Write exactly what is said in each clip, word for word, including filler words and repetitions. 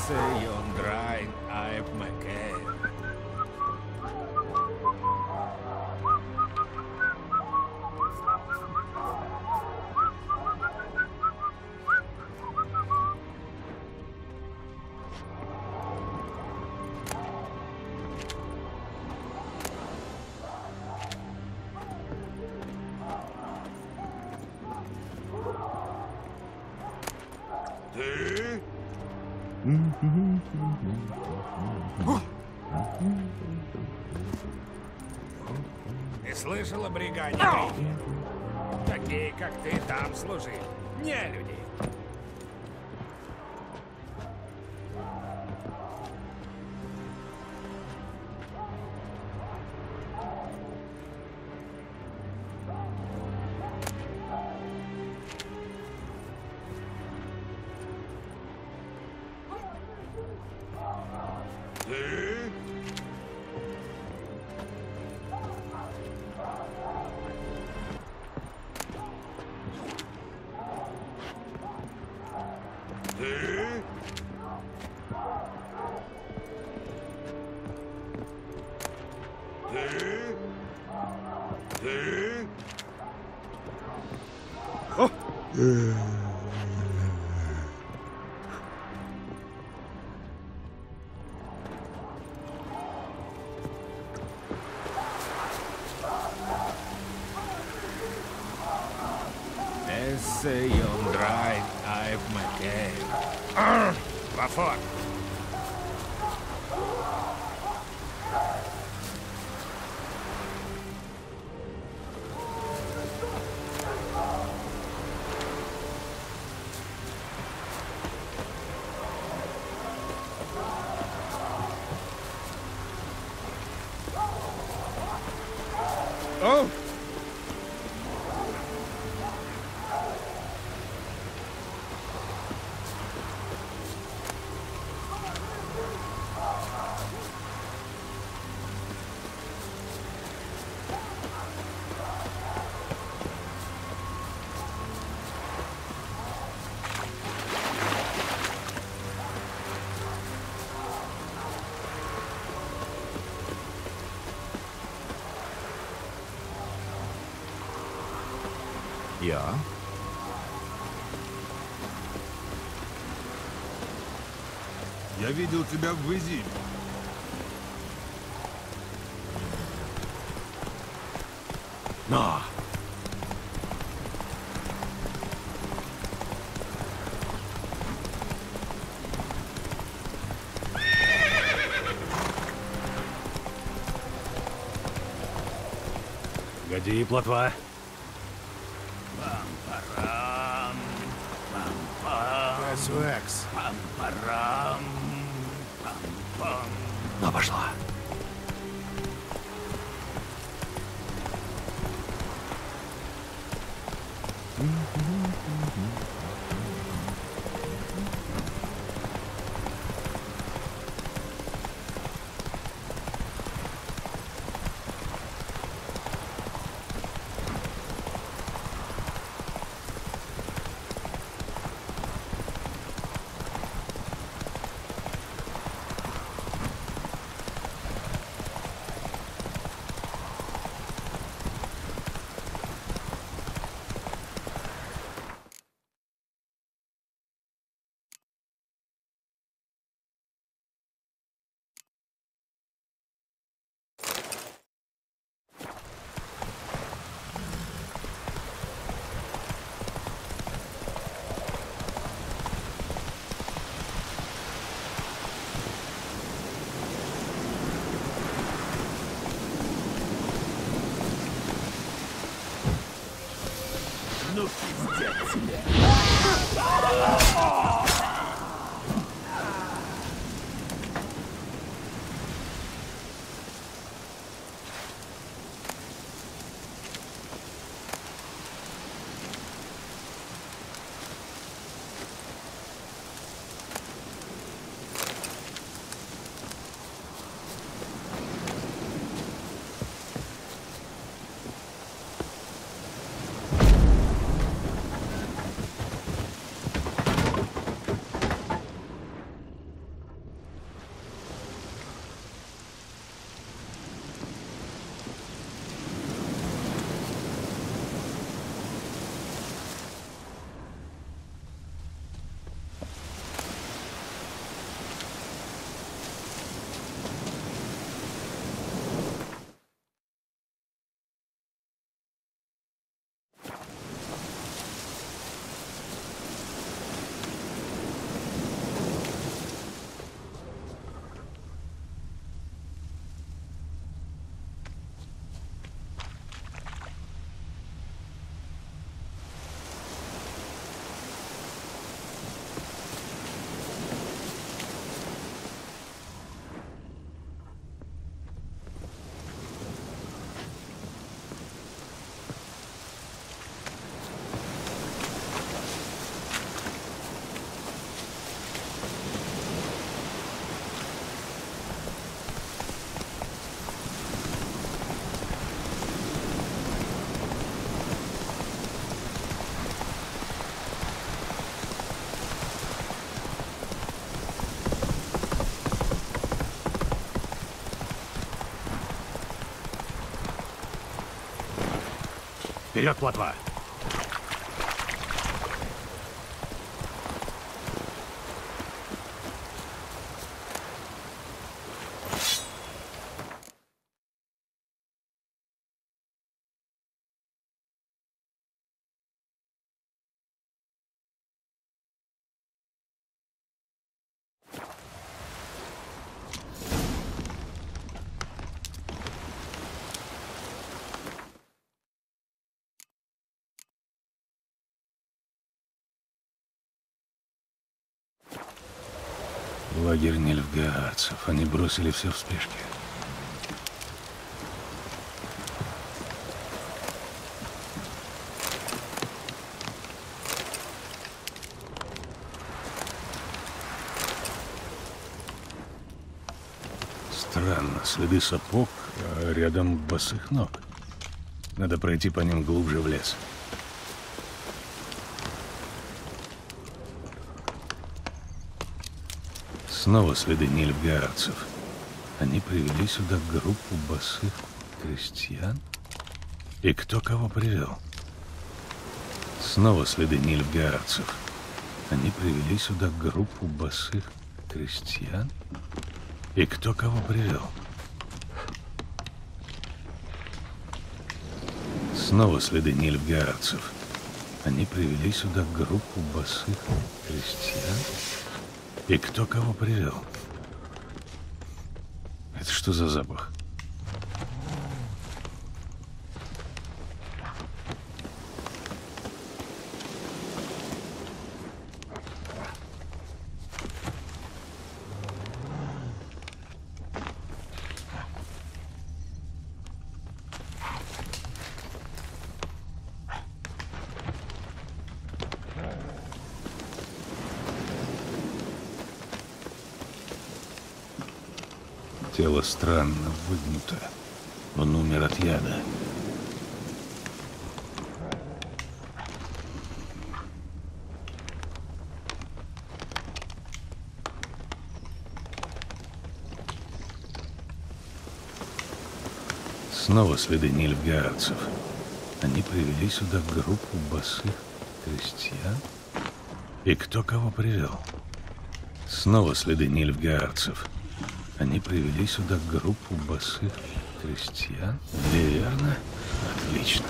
Esse Yondrain Aip Macair. Ты слышал о бригаде? Такие, как ты, там служили. Не люди. Esse Yondrain Aip Macair. Вафор. О! Я? Я видел тебя в Изиме. На! Годи, плотва. Пам-парам. Пам-пам. Касуэкс. Пам-парам. Пам-пам. На, пошла. Ну, пиздец тебе. Вперед, плотва! Лагерь нильфгаарцев. Они бросили все в спешке. Странно, следы сапог, а рядом босых ног. Надо пройти по ним глубже в лес. Снова следы нильфгаарцев. Они привели сюда группу босых крестьян. И кто кого привел? Снова следы нильфгаарцев. Они привели сюда группу босых крестьян. И кто кого привел? Снова следы нильфгаарцев. Они привели сюда группу босых крестьян. И кто кого привел? Это что за запах? Тело странно выгнуто. Он умер от яда. Снова следы нильфгаарцев. Они привели сюда группу босых крестьян. И кто кого привел? Снова следы нильфгаарцев. Они привели сюда группу босых крестьян. Верно. Отлично.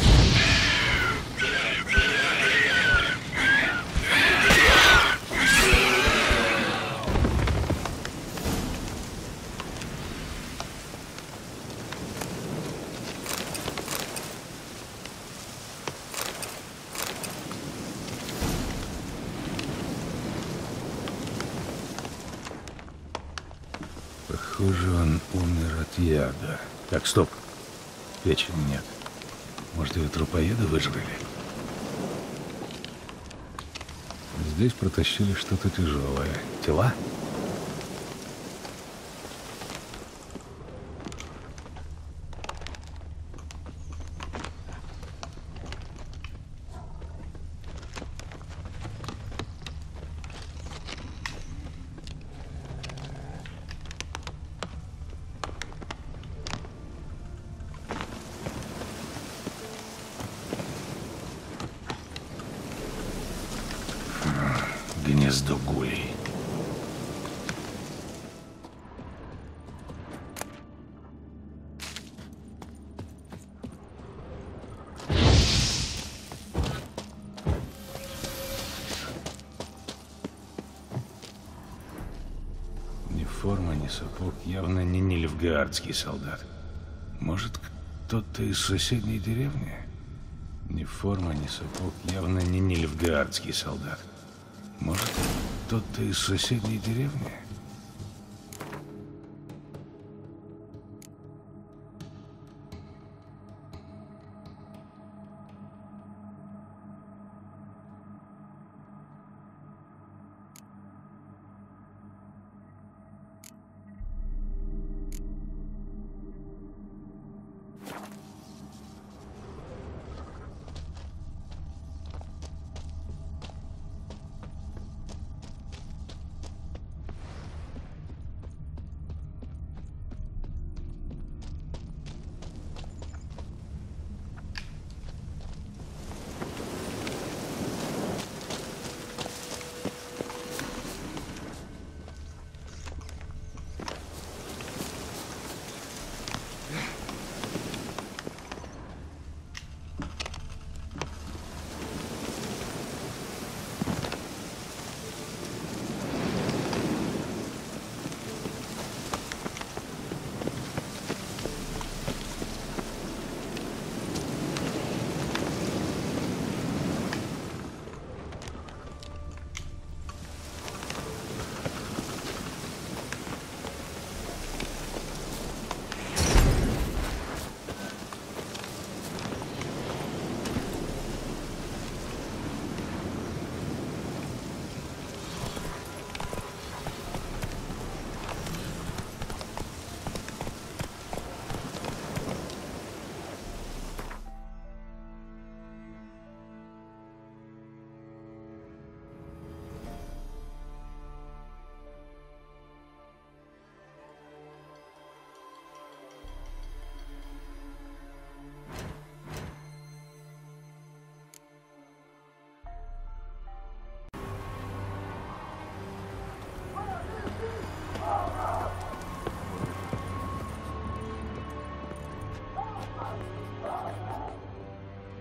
Похоже, он умер от яда. Так, стоп. Печени нет. Может, ее трупоеды выжрали? Здесь протащили что-то тяжелое. Тела? Гнездо гулей. Ни форма, ни сапог. Явно не нильфгаардский солдат. Может, кто-то из соседней деревни? Ни форма, ни сапог. Явно не нильфгаардский солдат. Может, кто-то из соседней деревни?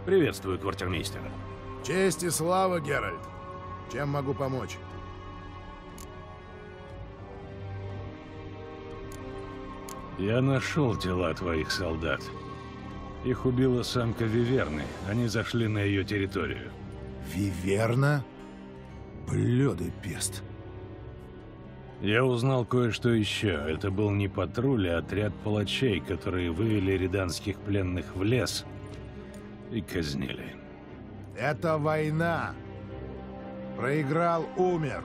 Приветствую, квартирмейстер. Честь и слава, Геральт. Чем могу помочь? Я нашел тела твоих солдат. Их убила самка Виверны. Они зашли на ее территорию. Виверна? Блёдый перст. Я узнал кое-что еще. Это был не патруль, а отряд палачей, которые вывели риданских пленных в лес и казнили. Это война. Проиграл, умер.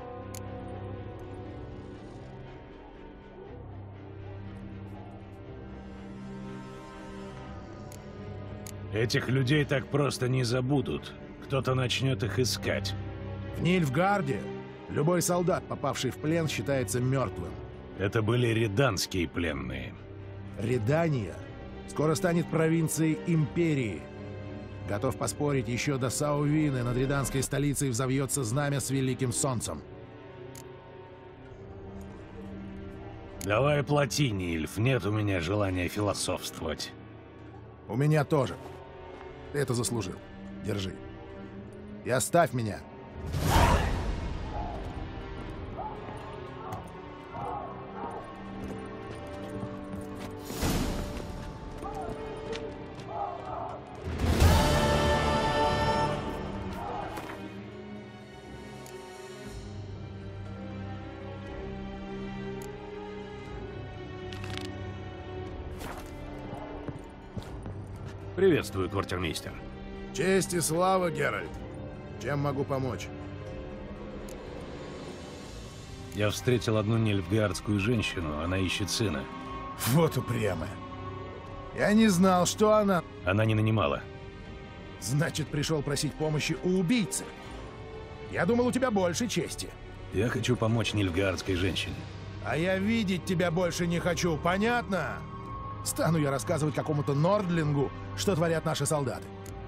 Этих людей так просто не забудут. Кто-то начнет их искать. В Нильфгарде любой солдат, попавший в плен, считается мертвым. Это были риданские пленные. Редания скоро станет провинцией империи. Готов поспорить, еще до Саувины над риданской столицей взовьется знамя с великим солнцем. Давай плати, Нильф. Нет у меня желания философствовать. У меня тоже. Ты это заслужил. Держи. И оставь меня. Приветствую, квартирмейстер. Честь и слава, Геральт. Чем могу помочь? Я встретил одну нильфгаардскую женщину. Она ищет сына. Вот упрямая. Я не знал, что она... Она не нанимала. Значит, пришел просить помощи у убийцы. Я думал, у тебя больше чести. Я хочу помочь нильфгаардской женщине. А я видеть тебя больше не хочу, понятно? Стану я рассказывать какому-то Нордлингу, что творят наши солдаты.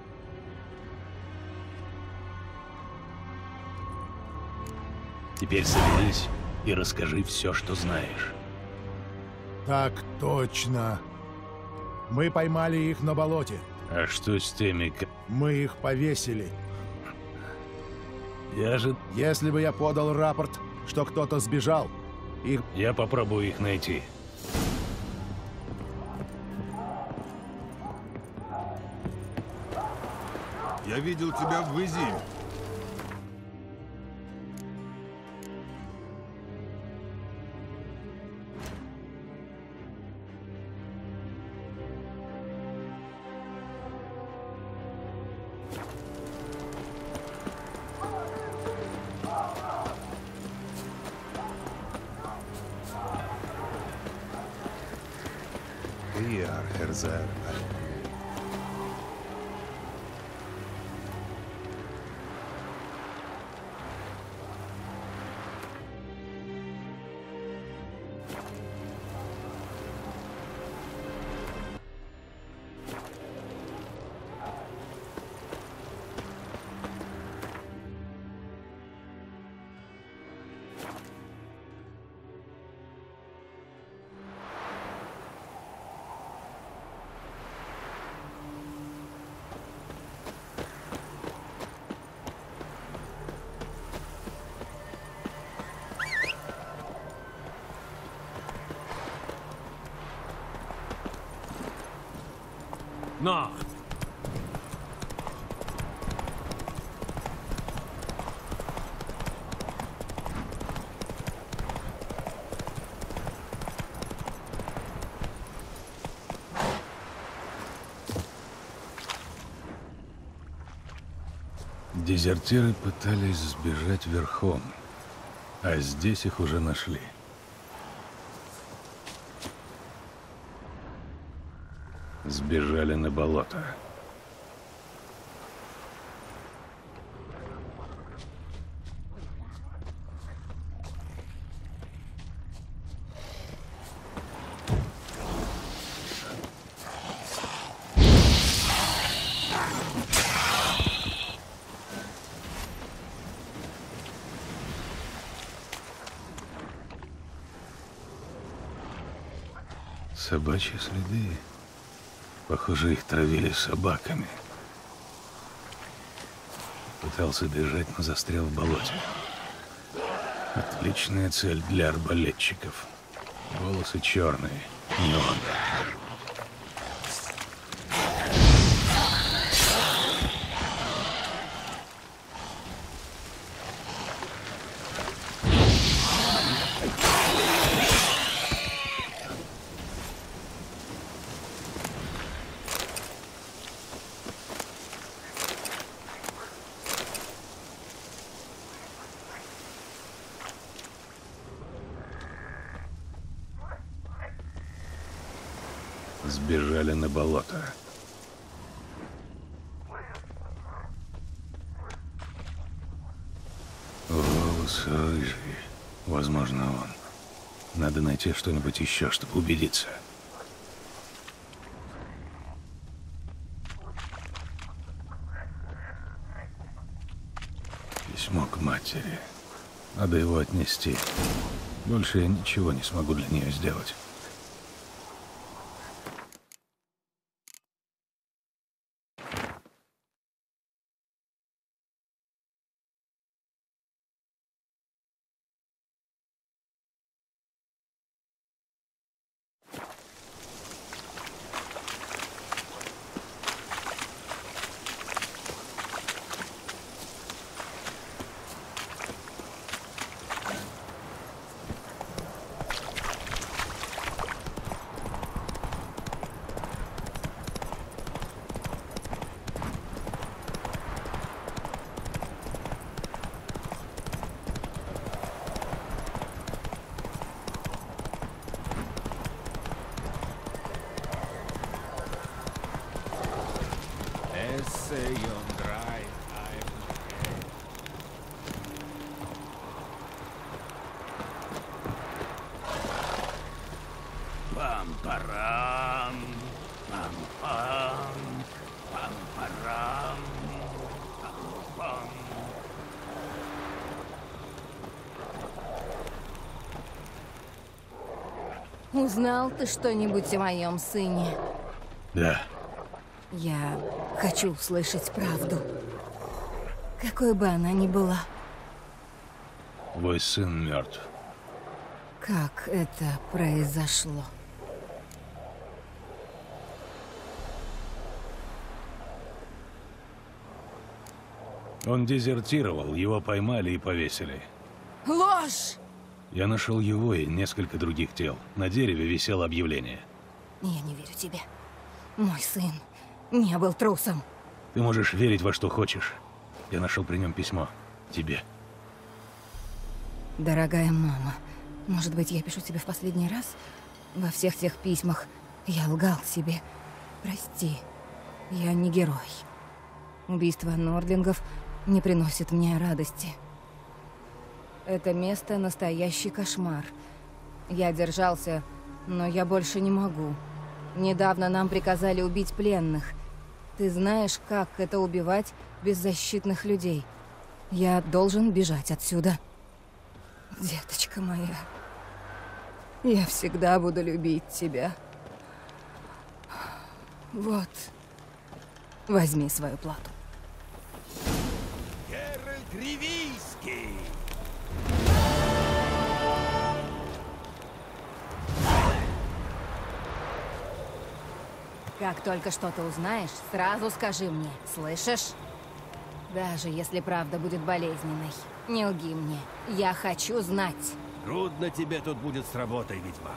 Теперь соберись и расскажи все, что знаешь. Так точно. Мы поймали их на болоте. А что с теми, ко- Мы их повесили. Я же... Если бы я подал рапорт, что кто-то сбежал, их... Я попробую их найти. Я видел тебя в Визиме. Иар Херзер. Но! Дезертиры пытались сбежать верхом, а здесь их уже нашли. Сбежали на болото. Собачьи следы. Похоже, их травили собаками. Пытался бежать, но застрял в болоте. Отличная цель для арбалетчиков. Волосы черные, не он. Сбежали на болото. Волосы рыжие. Возможно, он. Надо найти что-нибудь еще, чтобы убедиться. Письмо к матери. Надо его отнести. Больше я ничего не смогу для нее сделать. Say on dry, I'm Пам-парам, пам-пам, пам-парам, пам-пам. Узнал ты что-нибудь о моем сыне? Да. Я хочу услышать правду. Какой бы она ни была. Твой сын мертв. Как это произошло? Он дезертировал, его поймали и повесили. Ложь! Я нашел его и несколько других тел. На дереве висело объявление. Я не верю тебе. Мой сын не был трусом. Ты можешь верить во что хочешь. Я нашел при нем письмо. Тебе. Дорогая мама, может быть, я пишу тебе в последний раз? Во всех тех письмах я лгал себе. Прости, я не герой. Убийство Нордлингов не приносит мне радости. Это место — настоящий кошмар. Я держался, но я больше не могу. Недавно нам приказали убить пленных. Ты знаешь, как это убивать беззащитных людей. Я должен бежать отсюда. Деточка моя, я всегда буду любить тебя. Вот, возьми свою плату. Геральт Ривийский! Как только что-то узнаешь, сразу скажи мне, слышишь? Даже если правда будет болезненной, не лги мне. Я хочу знать. Трудно тебе тут будет с работой, ведьмак.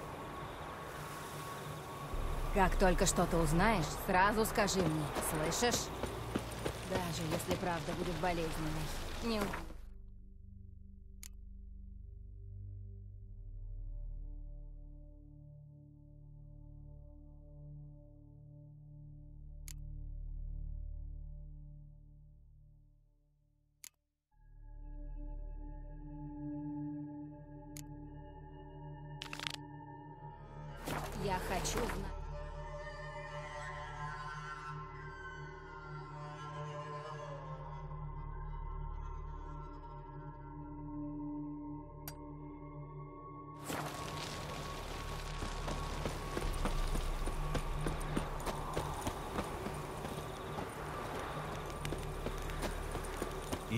Как только что-то узнаешь, сразу скажи мне, слышишь? Даже если правда будет болезненной, не лги. Я хочу знать.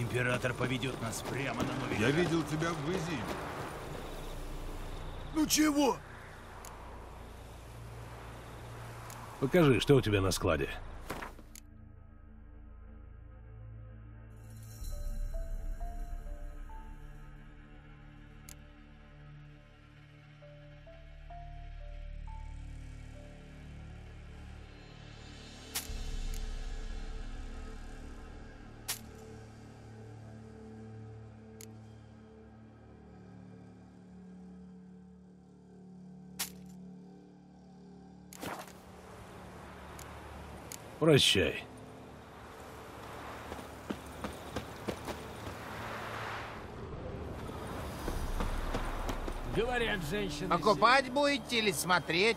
Император поведет нас прямо на Новиград. Я видел тебя в Изиме. Ну чего? Покажи, что у тебя на складе. Прощай. Говорят, женщины... Покупать будете или смотреть?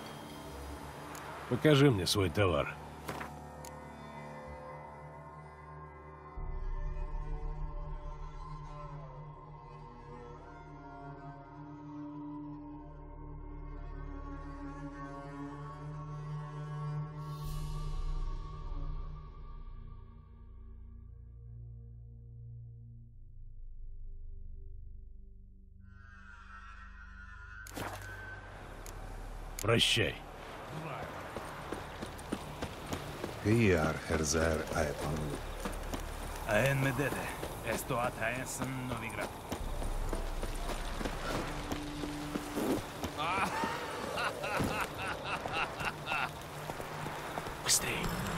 Покажи мне свой товар. Прощай. Кияр Херзер Айпан. Аэн Медеде. Эстуат Аэнсен Новиград. Быстрей.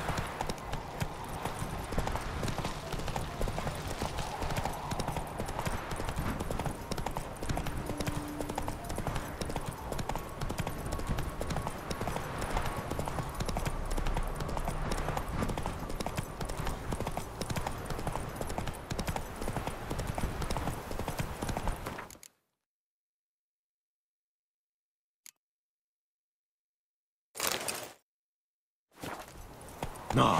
Но!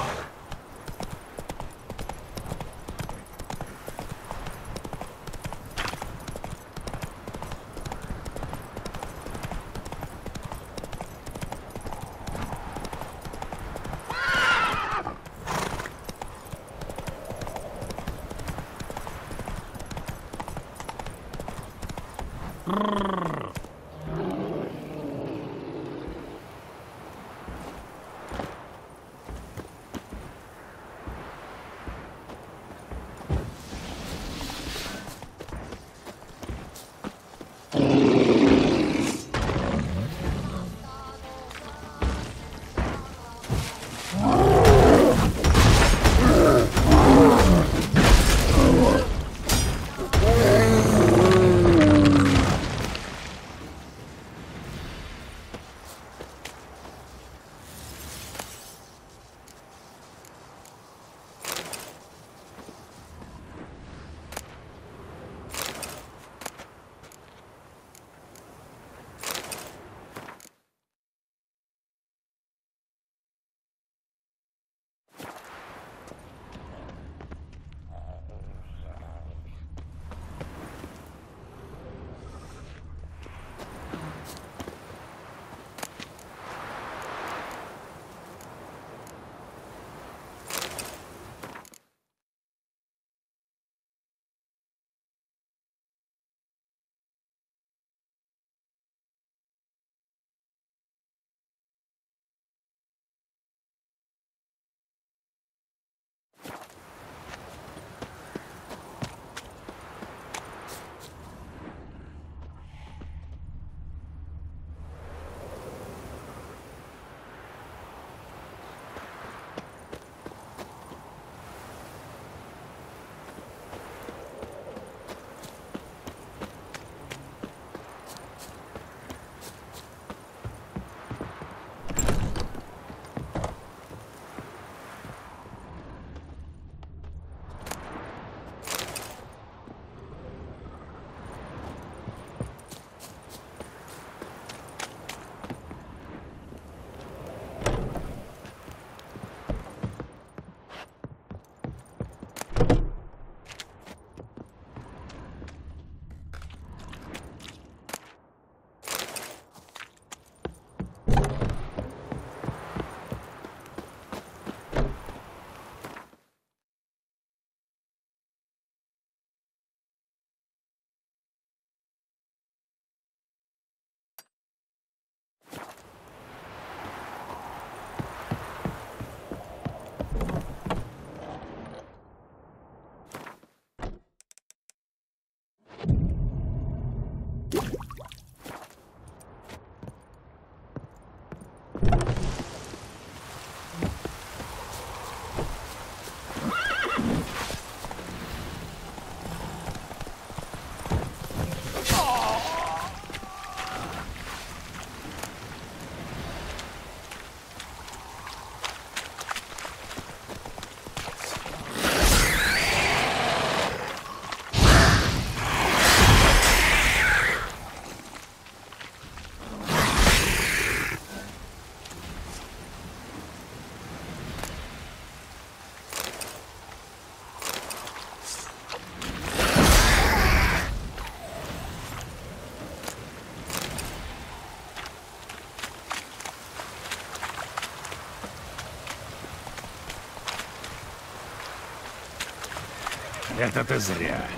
Это ты зря.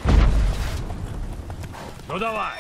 Ну давай!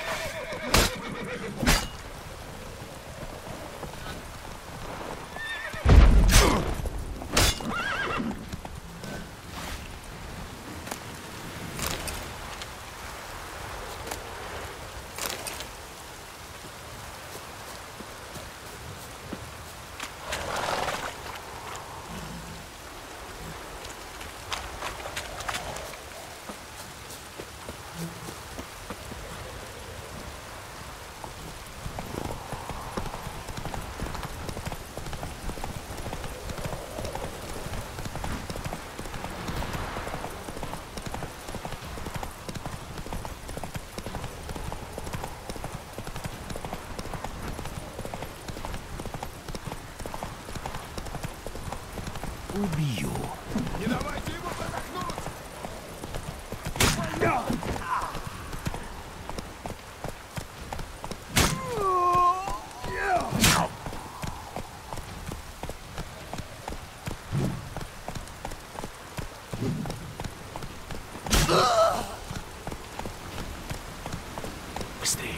Убью. Не давайте ему задохнуться! Быстрей.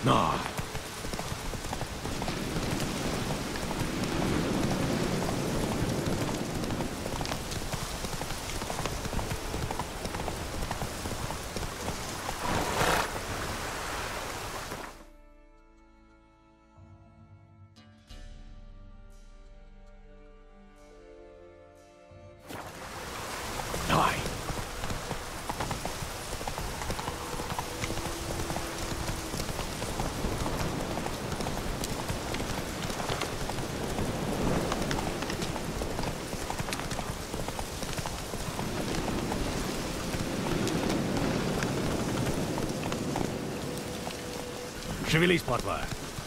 Но! Давай! Шевелись, плотва!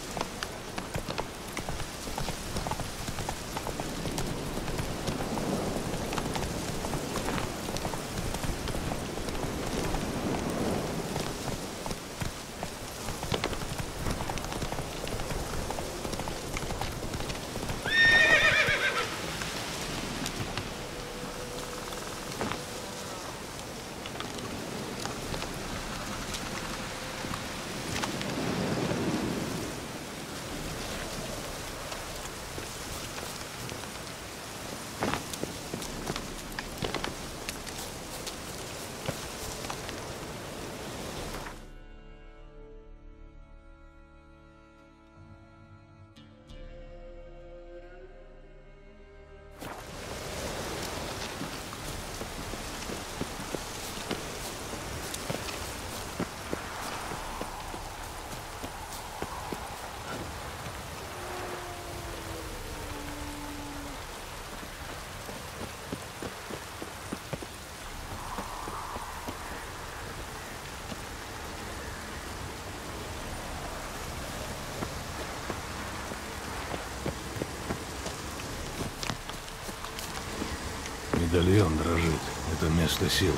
Медальон дрожит. Это место силы.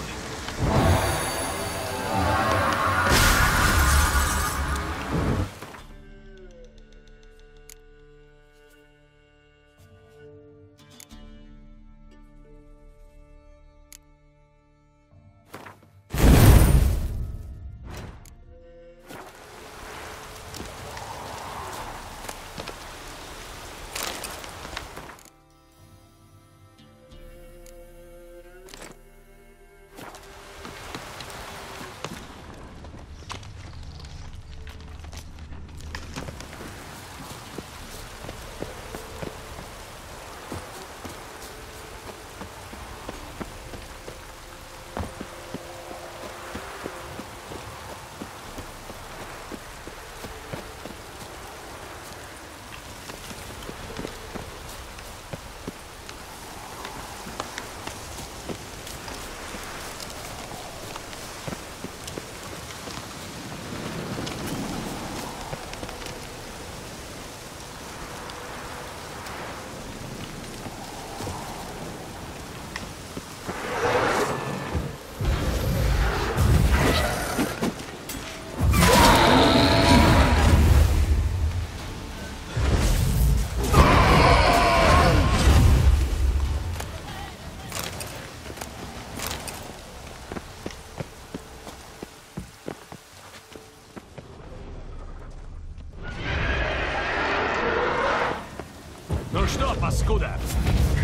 Ну что, паскуда,